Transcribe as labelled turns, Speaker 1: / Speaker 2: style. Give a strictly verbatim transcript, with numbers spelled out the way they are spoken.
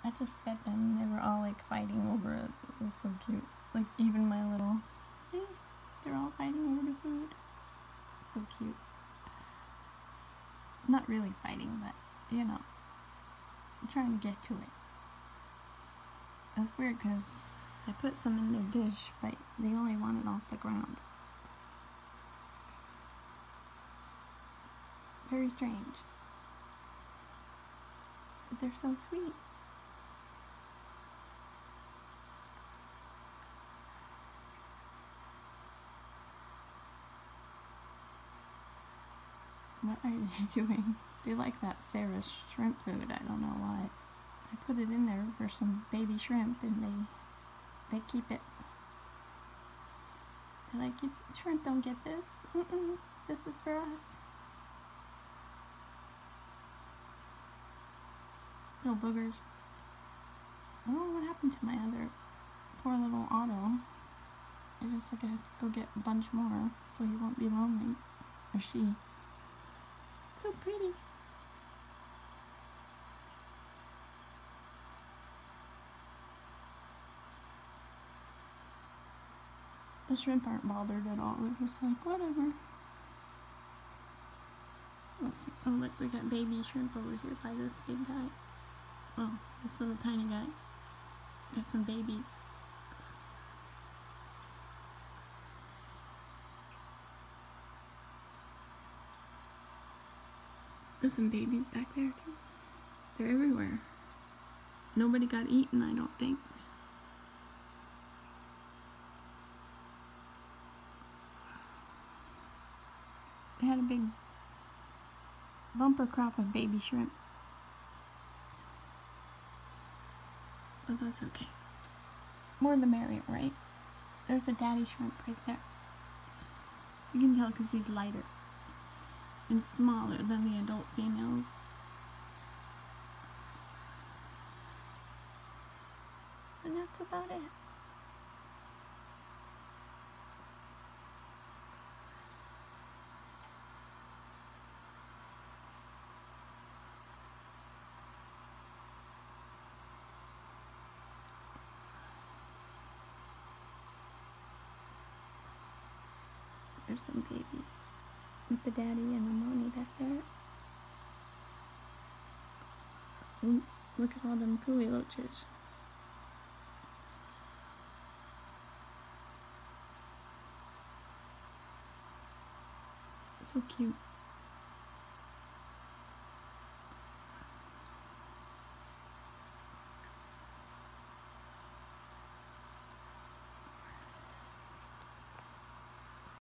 Speaker 1: I just fed them and they were all like fighting over it. It was so cute. Like even my little, see? They're all fighting over the food. So cute. Not really fighting, but you know, I'm trying to get to it. It's weird because I put some in their dish, but they only want it off the ground. Very strange. But they're so sweet. What are you doing? They like that Sarah's shrimp food. I don't know why. I put it in there for some baby shrimp and they they keep it. They're like, shrimp don't get this. Mm-mm, this is for us. Little boogers. I don't know what happened to my other poor little Otto. I just like I have to go get a bunch more so he won't be lonely. Or she. So pretty. The shrimp aren't bothered at all. They're just like, whatever. Let's see. Oh look, we got baby shrimp over here by this big guy. Oh, this little tiny guy. Got some babies. There's some babies back there too. They're everywhere. Nobody got eaten, I don't think. They had a big bumper crop of baby shrimp. But that's okay. More the merrier, right? There's a daddy shrimp right there. You can tell because he's lighter and smaller than the adult females. And that's about it. There's some babies with the daddy and the mommy back there. Ooh, look at all them kuhli loaches. So cute.